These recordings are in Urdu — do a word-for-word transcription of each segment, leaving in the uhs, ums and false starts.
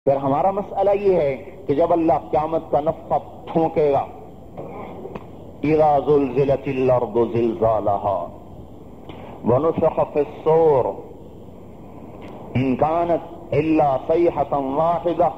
پھر ہمارا مسئلہ یہ ہے کہ جب اللہ قیامت کا نفخہ پھونکے گا، اذا زلزلت الارض زلزالها ونفخ في الصور ان كانت الا صيحة واحدة،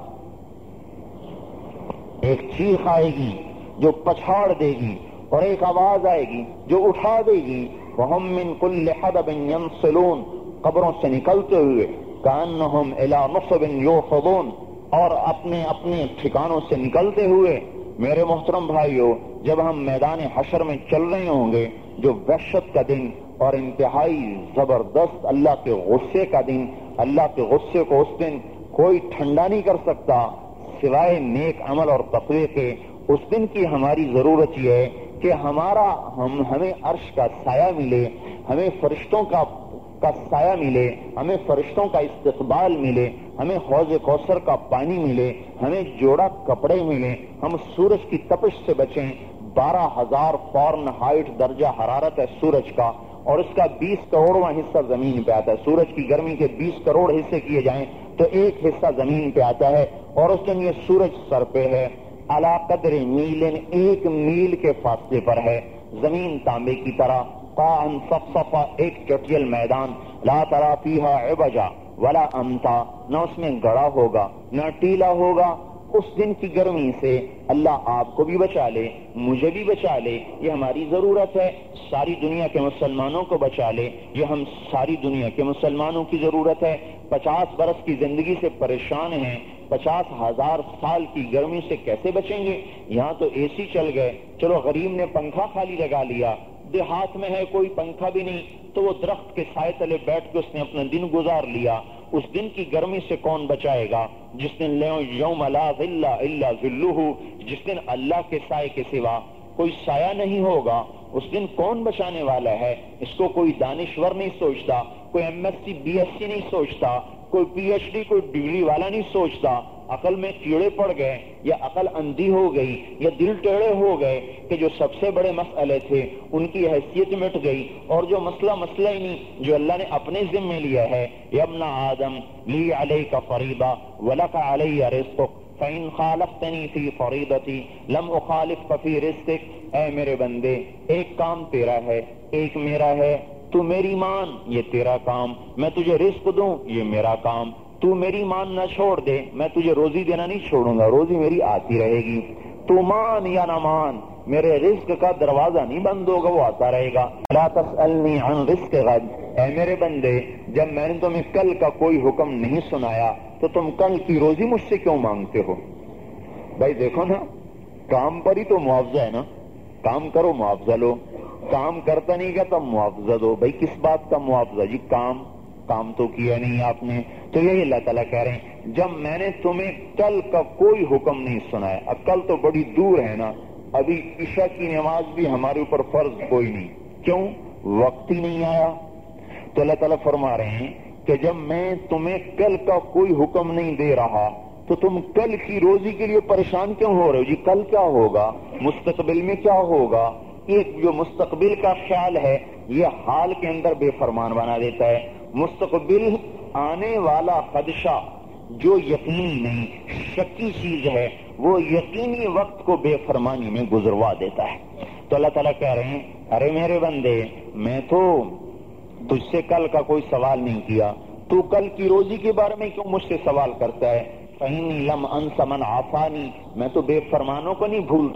ایک چیخ آئے گی جو پچھاڑ دے گی اور ایک آواز آئے گی جو اٹھا دے گی، وهم من كل حدب ينسلون، قبروں سے نکلتے ہوئے، كأنهم الى نصب يوفضون، اور اپنے اپنے ٹھکانوں سے نکلتے ہوئے۔ میرے محترم بھائیوں، جب ہم میدان حشر میں چل رہے ہوں گے، جو وحشت کا دن اور انتہائی زبردست اللہ کے غصے کا دن، اللہ کے غصے کو اس دن کوئی ٹھنڈا نہیں کر سکتا سوائے نیک عمل اور تقوی کے۔ اس دن کی ہماری ضرورت یہ ہے کہ ہمارا ہم ہمیں عرش کا سایہ ملے، ہمیں فرشتوں کا کا سایہ ملے، ہمیں فرشتوں کا استقبال ملے، ہمیں حوض کوثر کا پانی ملے، ہمیں جوڑا کپڑے ملے، ہم سورج کی تپش سے بچیں۔ بارہ ہزار فارن ہائٹ درجہ حرارت ہے سورج کا، اور اس کا بیس کروڑواں حصہ زمین پہ آتا ہے۔ سورج کی گرمی کے بیس کروڑ حصے کیے جائیں تو ایک حصہ زمین پہ آتا ہے، اور اس دن یہ سورج سر پہ ہے، علی قدر میلن، ایک میل کے فاصلے پر ہے، زمین تانبے کی طرح، قاعن صفصفا، ایک چٹیل میدان، لا ترى فيها عوجا ولا امتا، نہ اس میں گڑا ہوگا نہ ٹیلا ہوگا۔ اس دن کی گرمی سے اللہ آپ کو بھی بچا لے، مجھے بھی بچا لے، یہ ہماری ضرورت ہے۔ ساری دنیا کے مسلمانوں کو بچا لے، یہ ہم ساری دنیا کے مسلمانوں کی ضرورت ہے۔ پچاس برس کی زندگی سے پریشان ہیں، پچاس ہزار سال کی گرمی سے کیسے بچیں گے؟ یہاں تو اے سی چل گئے، چلو غریب نے پنکھا خالی لگا لیا، دیہات میں ہے کوئی پنکھا بھی نہیں تو وہ درخت کے سائے تلے بیٹھ کے اس نے اپنا دن گزار لیا۔ اس دن کی گرمی سے کون بچائے گا؟ جس دن یوم لا ظل الا ظلہ، جس دن اللہ کے سائے کے سوا کوئی سایہ نہیں ہوگا، اس دن کون بچانے والا ہے؟ اس کو کوئی دانشور نہیں سوچتا، کوئی M S C B S C نہیں سوچتا، کوئی پی ایچ ڈی کوئی ڈگری والا نہیں سوچتا۔ عقل میں کیڑے پڑ گئے، یا عقل اندھی ہو گئی، یا دل ٹیڑے ہو گئے کہ جو سب سے بڑے مسئلے تھے ان کی حیثیت مٹ گئی، اور جو مسئلہ مسئلہ ہی نہیں جو اللہ نے اپنے ذمہ لیا ہے، یا ابن آدم لی علیک فریضہ ولک علی رزقک فإن خالفتنی فی فریضتی لم اخالفک فی رزقک۔ اے میرے بندے، ایک کام تیرا ہے ایک میرا ہے، تو میری مان، یہ تیرا کام، میں تجھے رزق دوں، یہ میرا کام، تو میری مان نہ چھوڑ دے، میں تجھے روزی دینا نہیں چھوڑوں گا، روزی میری آتی رہے گی، تو مان یا نہ مان، میرے رزق کا دروازہ نہیں بند ہوگا، وہ آتا رہے گا۔ لا تسألنی عن رزق غد، اے میرے بندے، جب میں نے تمہیں کل کا کوئی حکم نہیں سنایا تو تم کل کی روزی مجھ سے کیوں مانگتے ہو؟ بھائی دیکھو نا، کام پر ہی تو معاوضہ ہے نا، کام کرو معاوضہ لو، کام کرتا نہیں گیا تب معاوضہ دو۔ بھائی کس بات کا معاوضہ جی؟ کام کام تو کیا نہیں آپ نے۔ تو یہی اللہ تعالیٰ کہہ رہے ہیں، جب میں نے تمہیں کل کا کوئی حکم نہیں سنایا، اب کل تو بڑی دور ہے نا، ابھی عشاء کی نماز بھی ہمارے اوپر فرض کوئی نہیں، کیوں؟ وقت ہی نہیں آیا۔ تو اللہ تعالیٰ فرما رہے ہیں کہ جب میں تمہیں کل کا کوئی حکم نہیں دے رہا تو تم کل کی روزی کے لیے پریشان کیوں ہو رہے ہو؟ جی کل کیا ہوگا، مستقبل میں کیا ہوگا؟ ایک جو مستقبل کا خیال ہے یہ حال کے اندر بے فرمان بنا دیتا ہے۔ مستقبل آنے والا خدشہ جو یقینی نہیں، شکی چیز ہے، وہ یقینی وقت کو بے فرمانی میں گزروا دیتا ہے۔ تو اللہ تعالیٰ کہہ رہے ہیں، ارے میرے بندے، میں تو تجھ سے کل کا کوئی سوال نہیں کیا، تو کل کی روزی کے بارے میں کیوں مجھ سے سوال کرتا ہے؟ فإنی لم انس من عصانی، میں تو بے فرمانوں کو نہیں بھولتا،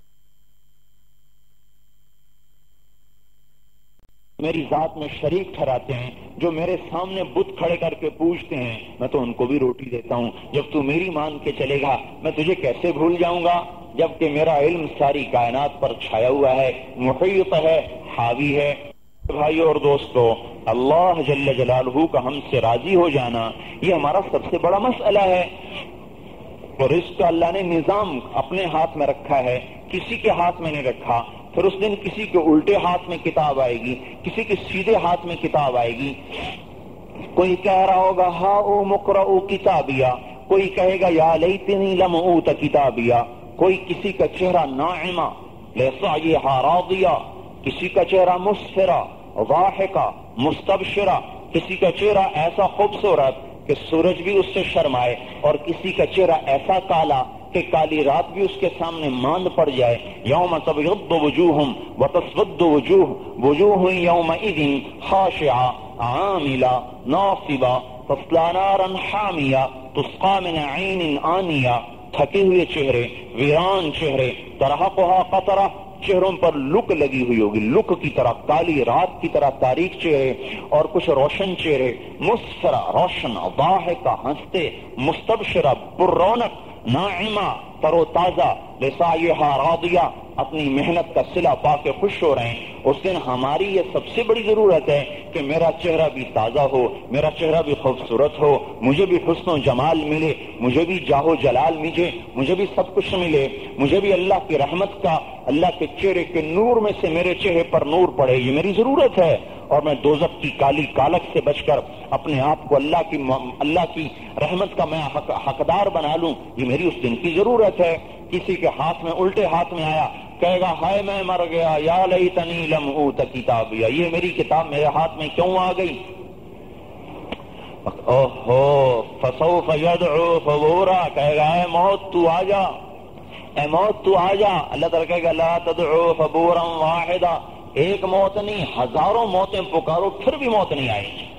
میری ذات میں شریک ٹھہراتے ہیں، جو میرے سامنے بت کھڑے کر کے پوچھتے ہیں میں تو ان کو بھی روٹی دیتا ہوں۔ جب تو میری مان کے چلے گا میں تجھے کیسے بھول جاؤں گا، جبکہ میرا علم ساری کائنات پر چھایا ہوا ہے، محیط ہے، حاوی ہے۔ بھائیو اور دوستو، اللہ جل جلالہ کا ہم سے راضی ہو جانا یہ ہمارا سب سے بڑا مسئلہ ہے، اور اس کا اللہ نے نظام اپنے ہاتھ میں رکھا ہے، کسی کے ہاتھ میں نہیں رکھا۔ پھر اس دن کسی کے الٹے ہاتھ میں کتاب آئے گی، کسی کے سیدھے ہاتھ میں کتاب آئے گی۔ کوئی کہہ رہا ہوگا ہاؤ مقرؤ کتابیہ، کوئی کہے گا یا لیتنی لم اوت کتابیہ، کوئی کسی کا چہرہ ناعمہ لسعیہا راضیہ، کسی کا چہرہ مسفرہ ضاحکہ مستبشرہ، کسی کا چہرہ ایسا خوبصورت کہ سورج بھی اس سے شرمائے، اور کسی کا چہرہ ایسا کالا کہ کالی رات بھی اس کے سامنے ماند پڑ جائے. یوم تبیض وجوہ وتسود وجوہ وجوہ یومئذ خاشعہ عاملہ ناصبہ تصلی نارا حامیہ تسقی من عین آنیہ. تھکے ہوئے چہرے، ویران چہرے، ترہقھا قطرہ، چہروں پر لک لگی ہوئی ہوگی، لک کی طرح، کالی رات کی طرح تاریک چہرے، اور کچھ روشن چہرے، مسفرہ روشن، ضاحکہ ہنستے، مستبشرہ پررونق، ناعمہ تر و تازہ، لسعیہا راضیہ اپنی محنت کا صلہ پا کے خوش ہو رہے ہیں. اس دن ہماری یہ سب سے بڑی ضرورت ہے کہ میرا چہرہ بھی تازہ ہو، میرا چہرہ بھی خوبصورت ہو، مجھے بھی حسن و جمال ملے، مجھے بھی جاہ و جلال ملے، مجھے بھی سب کچھ ملے، مجھے بھی اللہ کی رحمت کا، اللہ کے چہرے کے نور میں سے میرے چہرے پر نور پڑے. یہ میری ضرورت ہے، اور میں دوزخ کی کالی کالک سے بچ کر اپنے آپ کو اللہ کی اللہ کی رحمت کا میں حق حقدار بنا لوں. یہ میری اس دن کی ضرورت ہے. کسی کے ہاتھ میں الٹے ہاتھ میں آیا، کہے گا ہائے میں مر گیا، یا لیتنی لم اوت کتابیہ، یہ میری کتاب میرے ہاتھ میں کیوں آ گئی. اوہو فسوف یدعو ثبورا، کہے گا اے موت تو آ جا، اے موت تو آ جا. اللہ تعالیٰ کہے گا لا تدعو ثبورا واحدا، ایک موت نہیں ہزاروں موتیں پکارو پھر بھی موت نہیں آئے گی.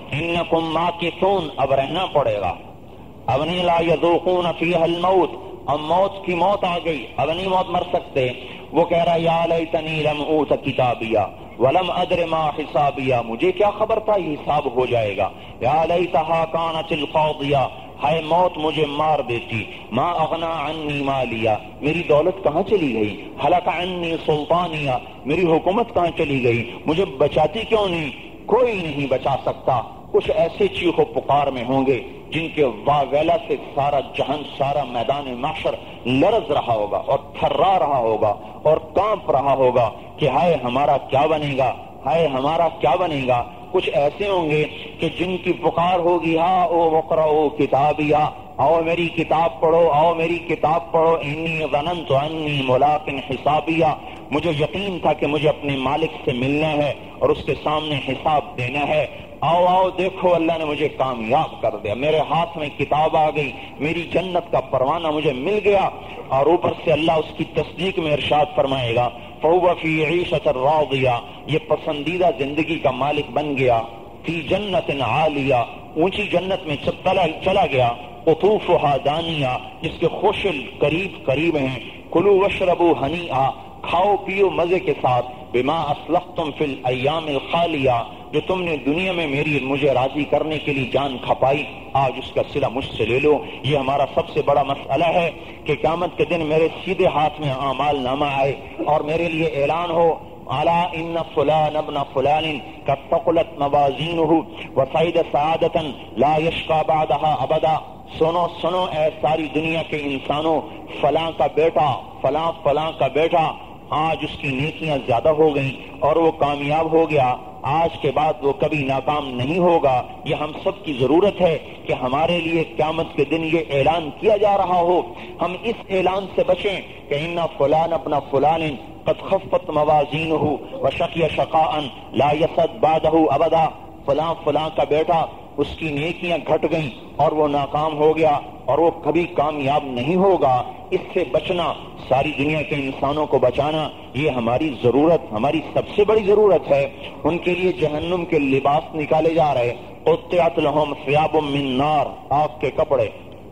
انکم ماکثون، اب رہنا پڑے گا. اب نہیں لا یذوقون فیہا الموت، اب موت کی موت آ گئی، اب نہیں موت مر سکتے. وہ کہہ رہا یا لیتنی لم اوت کتابیہ ولم ادر ما حسابیہ، مجھے کیا خبر تھا یہ حساب ہو جائے گا. یا لیتہا کانت القاضیہ، ہائے موت مجھے مار دیتی. ما اغنا عنی مالیہ، میری دولت کہاں چلی گئی. ہلک عنی سلطانیہ، میری حکومت کہاں چلی گئی. مجھے بچاتی کیوں نہیں. کوئی نہیں بچا سکتا. کچھ ایسے چیخ و پکار میں ہوں گے جن کے واویلا سے سارا جہان، سارا میدان محشر لرز رہا ہوگا اور تھرا رہا ہوگا اور کانپ رہا ہوگا کہ ہائے ہمارا کیا بنے گا، ہائے ہمارا کیا بنے گا. کچھ ایسے ہوں گے کہ جن کی پکار ہوگی ہاں او اقرؤ کتابیہ، آؤ میری کتاب پڑھو، آؤ میری کتاب پڑھو. انی ظننت انی ملاق حسابیہ، مجھے یقین تھا کہ مجھے اپنے مالک سے ملنا ہے اور اس کے سامنے حساب دینا ہے. آؤ آؤ دیکھو اللہ نے مجھے کامیاب کر دیا، میرے ہاتھ میں کتاب آ گئی، میری جنت کا پروانہ مجھے مل گیا. اور اوپر سے اللہ اس کی تصدیق میں ارشاد فرمائے گا فَهُوَ فِي عِيشَةٍ رَاضِيَةٍ، یہ پسندیدہ زندگی کا مالک بن گیا. فی جنت عالیہ، اونچی جنت میں چلا گیا. قطوفها دانیہ، جس کے خوشل قریب قریب ہیں. کلوا واشربوا ہنیئا، کھاؤ پیو مزے کے ساتھ. بما اسلفتم فی الایام الخالیہ، جو تم نے دنیا میں میری مجھے راضی کرنے کے لیے جان کھپائی، آج اس کا صلہ مجھ سے لے لو. یہ ہمارا سب سے بڑا مسئلہ ہے کہ قیامت کے دن میرے سیدھے ہاتھ میں اعمال نامہ آئے اور میرے لیے اعلان ہو الا ان فلان ابن فلان قد ثقلت موازینہ وصعد سعادۃ لا یشقى بعدها ابدا. سنو سنو اے ساری دنیا کے انسانوں، فلاں کا بیٹا فلاں فلاں کا بیٹا آج اس کی نیکیاں زیادہ ہو گئیں اور وہ کامیاب ہو گیا، آج کے بعد وہ کبھی ناکام نہیں ہوگا. یہ ہم سب کی ضرورت ہے کہ ہمارے لیے قیامت کے دن یہ اعلان کیا جا رہا ہو. ہم اس اعلان سے بچیں کہ ان فلان ابن فلان قد خفت موازینہ وشقی شقاء لا یسعد بعدہ ابدا. فلاں فلاں کا بیٹا اس کی نیکیاں گھٹ گئیں اور وہ ناکام ہو گیا اور وہ کبھی کامیاب نہیں ہوگا. اس سے بچنا، ساری دنیا کے انسانوں کو بچانا، یہ ہماری ضرورت، ہماری سب سے بڑی ضرورت ہے. ان کے لیے جہنم کے لباس نکالے جا رہے. قطعت لہم ثیاب من نار، آگ کے کپڑے،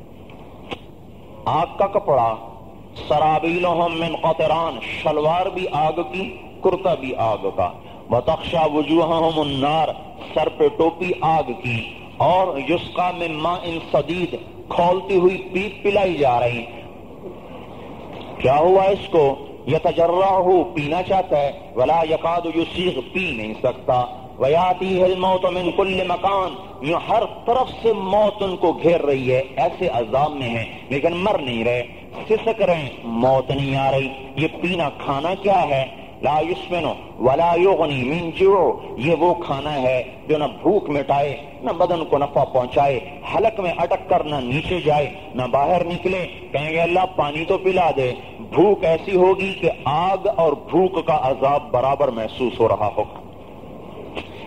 آگ کا کپڑا. سرابیلہم من قطران، شلوار بھی آگ کی، کرتا بھی آگ کا. وتخشى وجوہہم النار، سر پہ ٹوپی آگ کی. اور یسقى من ماء صدید، کھولتی ہوئی پیپ پلائی جا رہی. کیا ہوا اس کو؟ یتجرعہ، پینا چاہتا ہے، ولا یکاد یسیغ، پی نہیں سکتا. ویاتیہ الموت من کل مکان، یوں ہر طرف سے موت ان کو گھیر رہی ہے، ایسے عذاب میں ہیں لیکن مر نہیں رہے، سسک رہے، موت نہیں آ رہی. یہ پینا کھانا کیا ہے؟ لا یسمن ولا یغنی من جوع، یہ وہ کھانا ہے جو نہ بھوک مٹائے نہ بدن کو نفع پہنچائے، حلق میں اٹک کر نہ نیچے جائے نہ باہر نکلے. کہیں گے اللہ پانی تو پلا دے. بھوک ایسی ہوگی کہ آگ اور بھوک کا عذاب برابر محسوس ہو رہا ہوگا.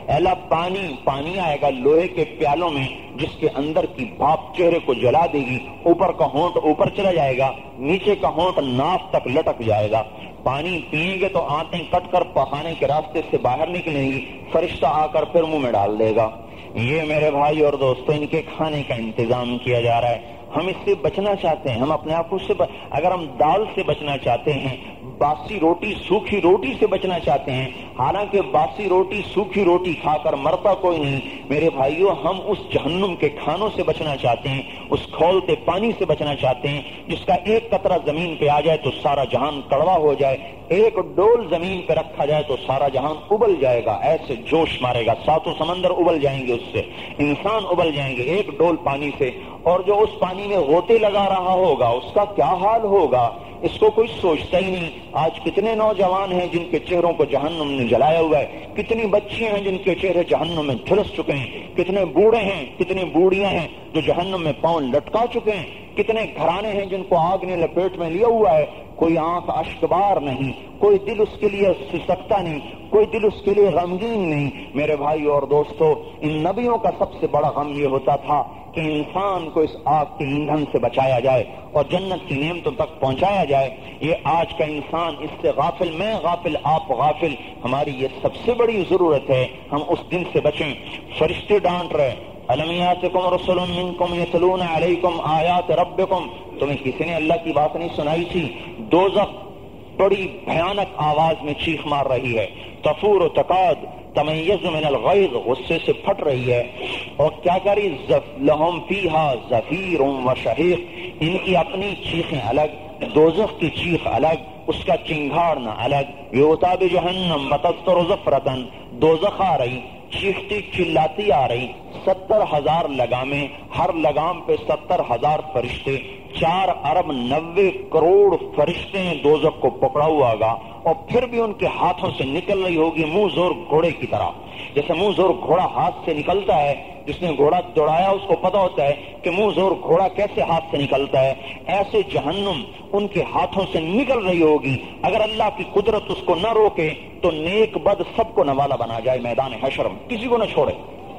اے اللہ پانی پانی آئے گا لوہے کے پیالوں میں جس کے اندر کی بھاپ چہرے کو جلا دے گی، اوپر کا ہونٹ اوپر چلا جائے گا، نیچے کا ہونٹ ناف تک لٹک جائے گا۔ پانی پئیں گے تو آنتیں کٹ کر پخانے کے راستے سے باہر نکلیں گی، فرشتہ آ کر پھر منہ میں ڈال دے گا۔ یہ میرے بھائی اور دوستوں ان کے کھانے کا انتظام کیا جا رہا ہے۔ ہم اس سے بچنا چاہتے ہیں، ہم اپنے آپ کو سے ب... اگر ہم دال سے بچنا چاہتے ہیں، باسی روٹی سوکھی روٹی سے بچنا چاہتے ہیں، حالانکہ باسی روٹی سوکھی روٹی کھا کر مرتا کوئی نہیں میرے بھائیوں، ہم اس جہنم کے کھانوں سے بچنا چاہتے ہیں، اس کھولتے پانی سے بچنا چاہتے ہیں جس کا ایک قطرہ زمین پہ آ جائے تو سارا جہان کڑوا ہو جائے، ایک ڈول زمین پہ رکھا جائے تو سارا جہان ابل جائے گا، ایسے جوش مارے گا، ساتوں سمندر ابل جائیں گے، اس سے انسان ابل جائیں گے ایک ڈول پانی سے۔ اور جو اس پانی میں غوطے لگا رہا ہوگا اس کا کیا حال ہوگا، اس کو کوئی سوچتا ہی نہیں۔ آج کتنے نوجوان ہیں جن کے چہروں کو جہنم نے جلایا ہوا ہے، کتنی بچیاں ہیں جن کے چہرے جہنم میں جھلس چکے ہیں، کتنے بوڑھے ہیں، کتنی بوڑھیاں ہیں جو جہنم میں پاؤں لٹکا چکے ہیں، کتنے گھرانے ہیں جن کو آگ نے لپیٹ میں لیا ہوا ہے، کوئی آنکھ اشکبار نہیں، کوئی دل اس کے لیے سسکتا نہیں، کوئی دل اس کے لیے غمگین نہیں۔ میرے بھائی اور دوستو، ان نبیوں کا سب سے بڑا غم یہ ہوتا تھا کہ انسان کو اس آگ کے ایندھن سے بچایا جائے اور جنت کی نعمتوں تک پہنچایا جائے۔ یہ آج کا انسان اس سے غافل، میں غافل، آپ غافل، ہماری یہ سب سے بڑی ضرورت ہے، ہم اس دن سے بچیں۔ فرشتے ڈانٹ رہے، الم یاتکم رسل منکم یتلون علیکم آیات ربکم، تمہیں کسی نے اللہ کی بات نہیں سنائی تھی؟ دوزخ بڑی بھیانک آواز میں چیخ مار رہی ہے، تفور و تقاد تمیز من الغیظ، غصے سے پھٹ رہی ہے، اور کیا کری؟ لہم فیہا زفیر و شہیق، ان کی اپنی چیخیں الگ، دوزخ کی چیخ الگ، اس کا چنگھاڑنا الگ۔ یوتا بجہنم بتستر زفرتن، دوزخ آ رہی، چیختی چلاتی آ رہی، ستر ہزار لگامیں، ہر لگام پہ ستر ہزار فرشتے، چار ارب نوے کروڑ فرشتے ہیں دوزخ کو پکڑا ہوا گا، اور پھر بھی ان کے ہاتھوں سے نکل رہی ہوگی منہ زور گھوڑے کی طرح، جیسے منہ زور گھوڑا ہاتھ سے نکلتا ہے، جس نے گھوڑا دوڑایا اس کو پتا ہوتا ہے کہ منہ زور گھوڑا کیسے ہاتھ سے نکلتا ہے، ایسے جہنم ان کے ہاتھوں سے نکل رہی ہوگی۔ اگر اللہ کی قدرت اس کو نہ روکے تو نیک بد سب کو نوالا بنا جائے میدان حشر میں، کسی کو نہ چھوڑے،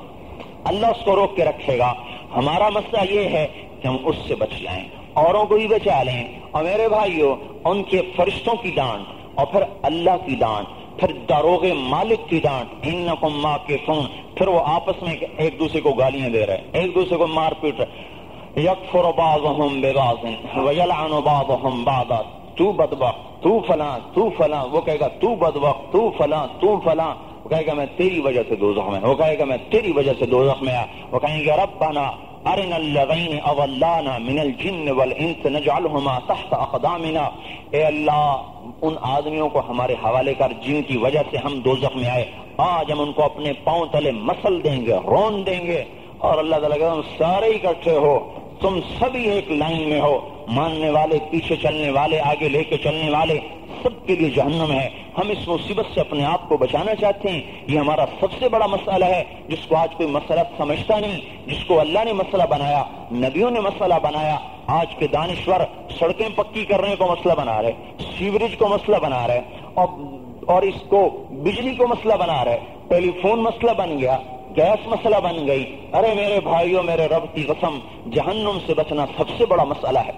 اللہ اس کو روک کے رکھے گا۔ ہمارا مسئلہ یہ ہے کہ ہم اس سے بچ جائیں، اوروں کو بھی بچا لیں۔ اور میرے بھائیوں، ان کے فرشتوں کی ڈانٹ اور پھر اللہ کی ڈانٹ، پھر داروغ مالک کی ڈانٹ، انکم ماکثون، پھر وہ آپس میں ایک دوسرے کو گالیاں دے رہے ہیں، ایک دوسرے کو مار پیٹ رہے، یکفر بعضهم ببعض ویلعن بعضهم بعضا، تو بدبخت، تو فلاں، تو فلاں، وہ کہے گا تو بدبخت، تو فلاں، تو فلاں، وہ کہے گا میں تیری وجہ سے دوزخ میں، وہ کہے گا میں تیری وجہ سے دوزخ میں آیا، وہ کہیں گے ربنا ارنا الذین اضلانا من الجن والانس نجعلهما تحت اقدامنا، اے اللہ ان آدمیوں کو ہمارے حوالے کر جن کی وجہ سے ہم دوزخ میں آئے، آج ہم ان کو اپنے پاؤں تلے مسل دیں گے، رون دیں گے۔ اور اللہ تعالیٰ کہتا ہے سارے اکٹھے ہو، تم سبھی ایک لائن میں ہو، ماننے والے، پیچھے چلنے والے، آگے لے کے چلنے والے، سب کے لیے جہنم ہے۔ ہم اس مصیبت سے اپنے آپ کو بچانا چاہتے ہیں، یہ ہمارا سب سے بڑا مسئلہ ہے، جس کو آج کوئی مسئلہ سمجھتا نہیں، جس کو اللہ نے مسئلہ بنایا، نبیوں نے مسئلہ بنایا۔ آج کے دانشور سڑکیں پکی کرنے کو مسئلہ بنا رہے، سیوریج کو مسئلہ بنا رہے، اور اور اس کو بجلی کو مسئلہ بنا رہے، ٹیلی فون مسئلہ بن گیا، گیس مسئلہ بن گئی۔ ارے میرے بھائیوں، میرے رب کی قسم، جہنم سے بچنا سب سے بڑا مسئلہ ہے،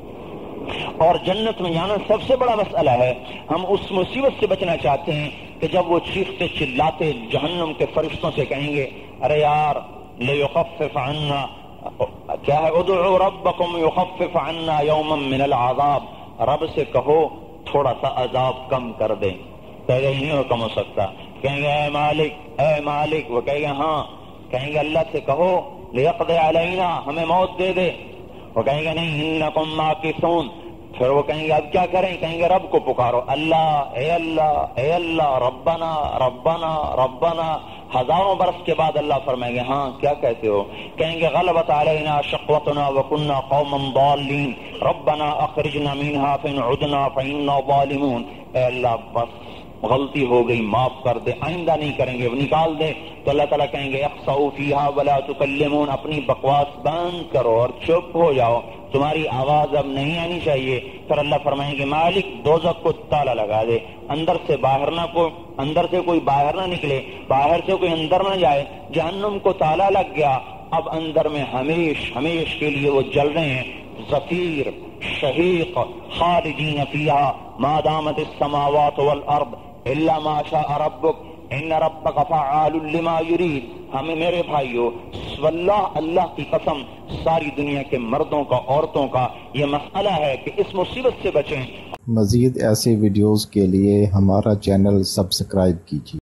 اور جنت میں جانا سب سے بڑا مسئلہ ہے۔ ہم اس مصیبت سے بچنا چاہتے ہیں کہ جب وہ چیختے چلاتے جہنم کے فرشتوں سے کہیں گے ارے یار لیخفف عنا، کیا ہے، ادعوا ربکم یخفف عنا یوما من العذاب، رب سے کہو تھوڑا سا عذاب کم کر دیں، کہے گا نہیں کم ہو سکتا، کہیں گے اے مالک اے مالک، وہ کہے گا ہاں، کہیں گے اللہ سے کہو لیقضی علینا، ہمیں موت دے دے، وہ کہیں گے نہیں انکم ماکثون، پھر وہ کہیں گے اب کیا کریں، کہیں گے رب کو پکارو، اللہ اے اللہ اے اللہ، ربنا ربنا ربنا، ہزاروں برس کے بعد اللہ فرمائیں گے ہاں کیا کہتے ہو، کہیں گے غلبت علینا شقوتنا وکنا قوما ضالین ربنا اخرجنا منها فإن عدنا فإنا ظالمون، اے اللہ بس غلطی ہو گئی، معاف کر دے، آئندہ نہیں کریں گے، وہ نکال دے، تو اللہ تعالیٰ کہیں گے اخسأ وخسؤوا فیہا ولا تکلمون، اپنی بکواس بند کرو اور چپ ہو جاؤ، تمہاری آواز اب نہیں آنی چاہیے۔ پھر اللہ فرمائیں گے مالک دوزخ کو تالا لگا دے، اندر سے باہر نہ کو اندر سے کوئی باہر نہ نکلے، باہر سے کوئی اندر نہ جائے۔ جہنم کو تالا لگ گیا، اب اندر میں ہمیش ہمیش کے لیے وہ جل رہے ہیں، زفیر شہیق، خالدین فیہا ما دامت السماوات والارض الا ما شاء ربک ان ربک فعال لما یرید۔ ہمیں میرے بھائیو واللہ اللہ کی قسم ساری دنیا کے مردوں کا عورتوں کا یہ مسئلہ ہے کہ اس مصیبت سے بچیں۔ مزید ایسے ویڈیوز کے لیے ہمارا چینل سبسکرائب کیجیے۔